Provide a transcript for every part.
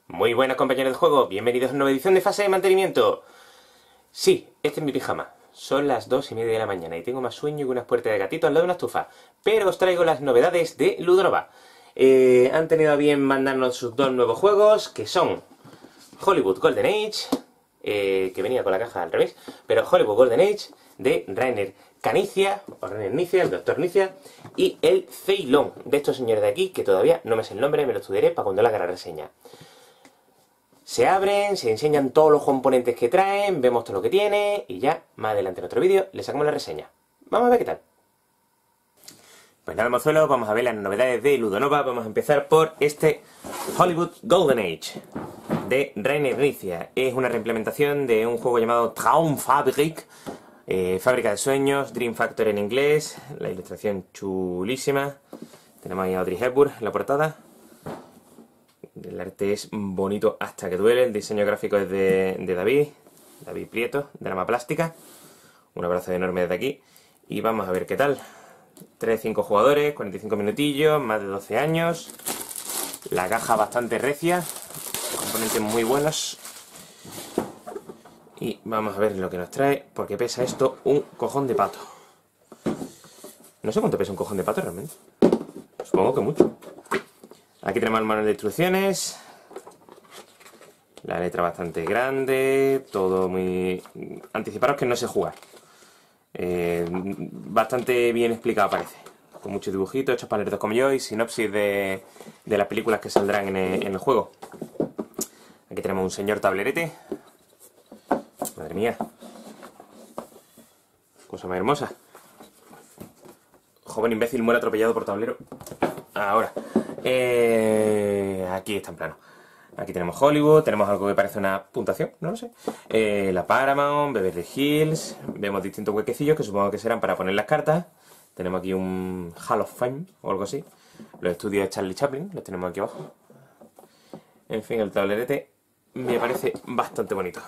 Muy buenas compañeros de juego, bienvenidos a una nueva edición de fase de mantenimiento. Sí, este es mi pijama. Son las 2:30 de la mañana y tengo más sueño que unas puertas de gatito al lado de una estufa. Pero os traigo las novedades de Ludonova. Han tenido a bien mandarnos sus dos nuevos juegos, que son Hollywood Golden Age, que venía con la caja al revés, pero Hollywood Golden Age de Rainer Canicia, o Rainer Nicia, el Dr. Nicia, y el Ceylon de estos señores de aquí, que todavía no me sé el nombre, me lo estudiaré para cuando le haga la reseña. Se abren, se enseñan todos los componentes que traen, vemos todo lo que tiene y ya, más adelante en otro vídeo, le sacamos la reseña. Vamos a ver qué tal. Pues nada, mozuelos, vamos a ver las novedades de Ludonova. Vamos a empezar por este Hollywood Golden Age de Rainer Knizia. Es una reimplementación de un juego llamado Traumfabrik, Fábrica de Sueños, Dream Factory en inglés. La ilustración chulísima. Tenemos ahí a Audrey Hepburn en la portada. El arte es bonito hasta que duele. El diseño gráfico es de David Prieto, de Rama Plástica. Un abrazo enorme desde aquí. Y vamos a ver qué tal. 3-5 jugadores, 45 minutillos, más de 12 años. La caja bastante recia. Componentes muy buenos. Y vamos a ver lo que nos trae, porque pesa esto un cojón de pato. No sé cuánto pesa un cojón de pato realmente. Supongo que mucho. Aquí tenemos el manual de instrucciones. La letra bastante grande. Todo muy... Anticiparos que no sé jugar. Bastante bien explicado parece. Con muchos dibujitos hechos para nerdos como yo y sinopsis de las películas que saldrán en el juego. Aquí tenemos un señor tablerete. Madre mía. Cosa más hermosa. Joven imbécil muere atropellado por tablero. Ahora. Aquí está en plano. Aquí tenemos Hollywood, tenemos algo que parece una puntuación, no lo sé. La Paramount, Beverly Hills, vemos distintos huequecillos que supongo que serán para poner las cartas. Tenemos aquí un Hall of Fame o algo así. Los estudios de Charlie Chaplin, los tenemos aquí abajo. En fin, el tablerete me parece bastante bonito.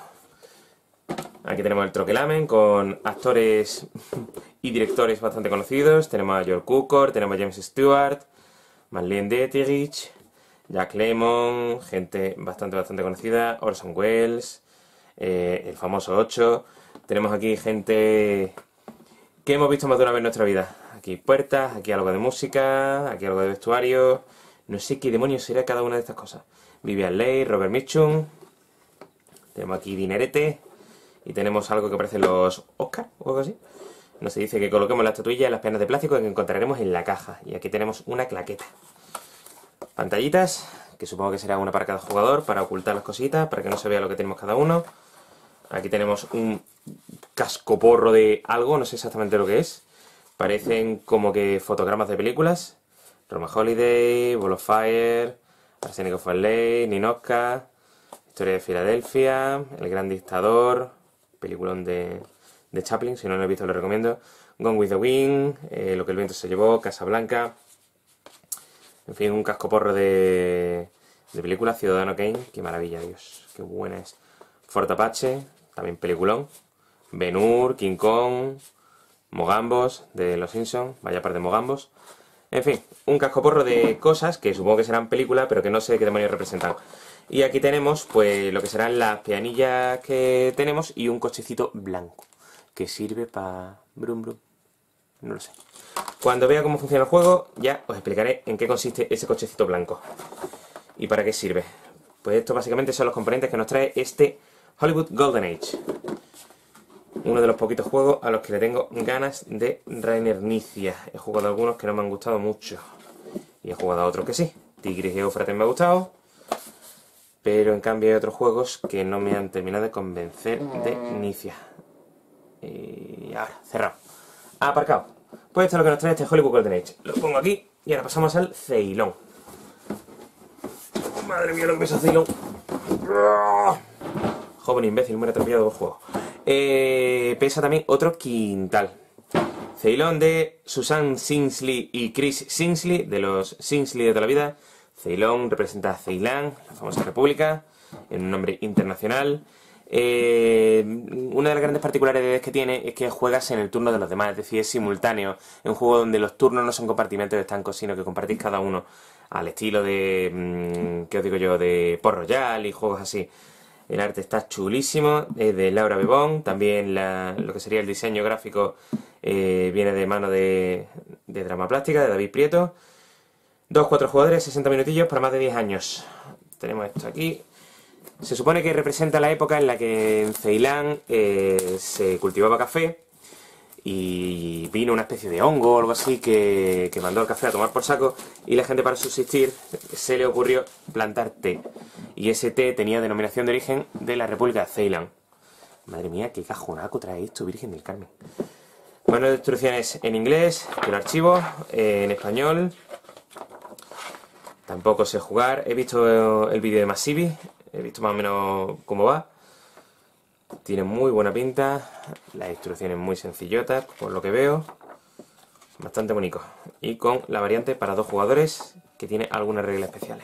Aquí tenemos el troquelamen con actores y directores bastante conocidos. Tenemos a George Cukor, tenemos a James Stewart, Marlene Dietrich, Jack Lemmon, gente bastante conocida, Orson Welles, el famoso 8. Tenemos aquí gente que hemos visto más de una vez en nuestra vida. Aquí puertas, aquí algo de música, aquí algo de vestuario. No sé qué demonios será cada una de estas cosas. Vivian Leigh, Robert Mitchum. Tenemos aquí dinerete. Y tenemos algo que parece los Oscar o algo así. Nos dice que coloquemos la estatuilla en las penas de plástico que encontraremos en la caja. Y aquí tenemos una claqueta. Pantallitas, que supongo que será una para cada jugador, para ocultar las cositas, para que no se vea lo que tenemos cada uno. Aquí tenemos un cascoporro de algo, no sé exactamente lo que es. Parecen como que fotogramas de películas. Roma Holiday, Ball of Fire, Arsénico Farley, Ninochka, Historia de Filadelfia, El Gran Dictador, peliculón de Chaplin, si no lo he visto lo recomiendo. Gone with the Wind, Lo que el viento se llevó, Casablanca. En fin, un cascoporro de película, Ciudadano Kane, qué maravilla, Dios, qué buena es. Fort Apache, también peliculón. Ben-Hur, King Kong, Mogambos, de Los Simpsons, vaya par de Mogambos. En fin, un cascoporro de cosas que supongo que serán películas, pero que no sé qué demonios representan. Y aquí tenemos, pues, lo que serán las peanillas que tenemos y un cochecito blanco, que sirve para... brum brum. No lo sé. Cuando vea cómo funciona el juego, ya os explicaré en qué consiste ese cochecito blanco. ¿Y para qué sirve? Pues estos básicamente son los componentes que nos trae este Hollywood Golden Age. Uno de los poquitos juegos a los que le tengo ganas de Rainer Knizia. He jugado a algunos que no me han gustado mucho. Y he jugado a otros que sí. Tigris y Éufrates me ha gustado. Pero en cambio hay otros juegos que no me han terminado de convencer de Knizia. Y ahora, cerrado. Aparcado. Pues esto es lo que nos trae este Hollywood Golden Age. Lo pongo aquí y ahora pasamos al Ceylon. Madre mía lo que pesa Ceylon. Joven imbécil, muere atropellado por juego. Pesa también otro quintal. Ceylon de Susan Sinsley y Chris Sinsley, de los Sinsley de toda la vida. Ceylon representa a Ceilán, la famosa república, en un nombre internacional. Una de las grandes particularidades que tiene es que juegas en el turno de los demás, es decir, es simultáneo. Es un juego donde los turnos no son compartimentos estancos, sino que compartís cada uno al estilo de, ¿qué os digo yo?, de Port Royal y juegos así. El arte está chulísimo, es de Laura Bebón, también lo que sería el diseño gráfico viene de mano de Drama Plástica, de David Prieto. 2-4 jugadores, 60 minutillos para más de 10 años. Tenemos esto aquí. Se supone que representa la época en la que en Ceilán se cultivaba café y vino una especie de hongo o algo así que mandó el café a tomar por saco, y la gente, para subsistir, se le ocurrió plantar té. Y ese té tenía denominación de origen de la República de Ceilán. Madre mía, qué cajonaco trae esto, Virgen del Carmen. Bueno, instrucciones en inglés, que lo archivo, en español. Tampoco sé jugar. He visto el vídeo de Massivi, he visto más o menos cómo va. Tiene muy buena pinta, las instrucciones muy sencillotas, por lo que veo. Bastante bonito. Y con la variante para 2 jugadores, que tiene algunas reglas especiales.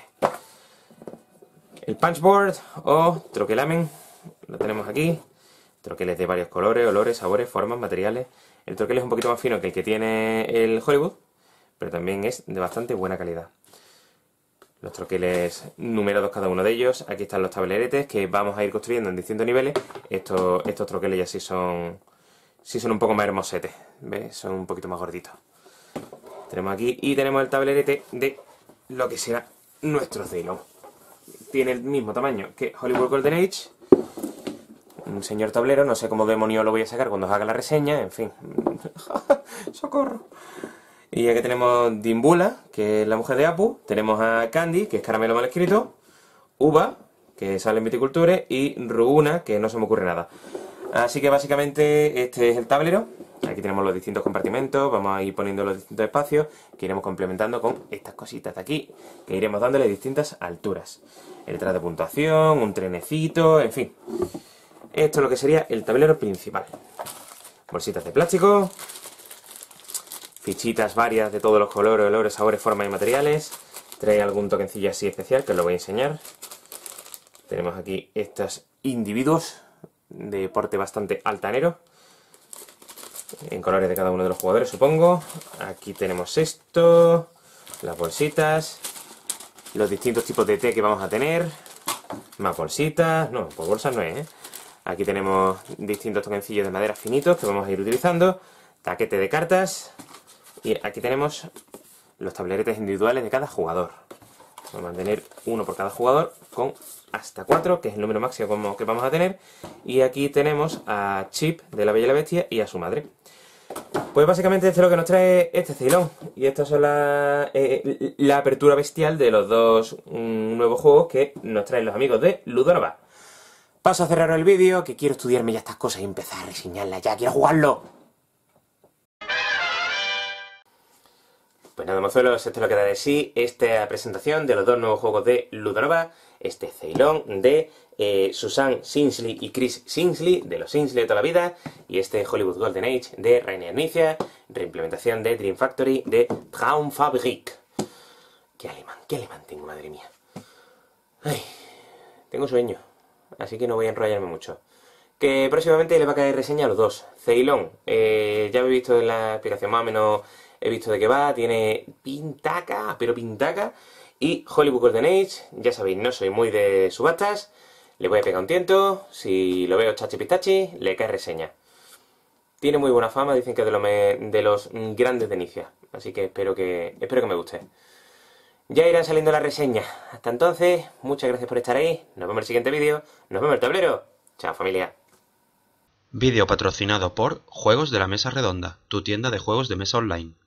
El punchboard o troquelamen, lo tenemos aquí. Troqueles de varios colores, olores, sabores, formas, materiales. El troquel es un poquito más fino que el que tiene el Hollywood, pero también es de bastante buena calidad. Los troqueles numerados cada uno de ellos. Aquí están los tableretes que vamos a ir construyendo en distintos niveles. Estos troqueles ya sí son un poco más hermosetes, ¿ves? Son un poquito más gorditos. Tenemos aquí y tenemos el tablerete de lo que será nuestro Ceylon. Tiene el mismo tamaño que Hollywood Golden Age. Un señor tablero, no sé cómo demonio lo voy a sacar cuando os haga la reseña, en fin. ¡Socorro! Y aquí tenemos Dimbula, que es la mujer de Apu. Tenemos a Candy, que es caramelo mal escrito. Uva, que sale en Viticulture. Y Ruguna, que no se me ocurre nada. Así que básicamente este es el tablero. Aquí tenemos los distintos compartimentos. Vamos a ir poniendo los distintos espacios, que iremos complementando con estas cositas de aquí, que iremos dándole distintas alturas. El tras de puntuación, un trenecito, en fin. Esto es lo que sería el tablero principal. Bolsitas de plástico. Fichitas varias de todos los colores, olores, sabores, formas y materiales. Trae algún toquencillo así especial que os lo voy a enseñar. Tenemos aquí estos individuos de porte bastante altanero, en colores de cada uno de los jugadores, supongo. Aquí tenemos esto, las bolsitas, los distintos tipos de té que vamos a tener. Más bolsitas, no, pues bolsas no es, ¿eh? Aquí tenemos distintos toquencillos de madera finitos que vamos a ir utilizando. Taquete de cartas. Y aquí tenemos los tableretes individuales de cada jugador. Vamos a tener uno por cada jugador con hasta 4, que es el número máximo que vamos a tener. Y aquí tenemos a Chip de La Bella y la Bestia y a su madre. Pues básicamente esto es lo que nos trae este Ceylon. Y estas son la apertura bestial de los dos nuevos juegos que nos traen los amigos de Ludonova. Paso a cerrar el vídeo, que quiero estudiarme ya estas cosas y empezar a reseñarlas ya. ¡Quiero jugarlo! Pues nada, mozuelos, esto es lo que da de sí esta presentación de los dos nuevos juegos de Ludonova. Este Ceylon de Susan Sinsley y Chris Sinsley, de los Sinsley de toda la vida. Y este Hollywood Golden Age de Rainer Knizia, reimplementación de Dream Factory de Traumfabrik. Qué alemán tengo, madre mía. Ay, tengo sueño, así que no voy a enrollarme mucho. Que próximamente le va a caer reseña a los dos. Ceylon, ya habéis visto en la explicación más o menos. He visto de qué va, tiene pintaca, pero pintaca. Y Hollywood Golden Age, ya sabéis, no soy muy de subastas. Le voy a pegar un tiento, si lo veo chachi pistachi, le cae reseña. Tiene muy buena fama, dicen que es de los grandes de Knizia. Así que espero que me guste. Ya irá saliendo la reseña. Hasta entonces, muchas gracias por estar ahí. Nos vemos en el siguiente vídeo. Nos vemos en el tablero. Chao, familia. Vídeo patrocinado por Juegos de la Mesa Redonda, tu tienda de juegos de mesa online.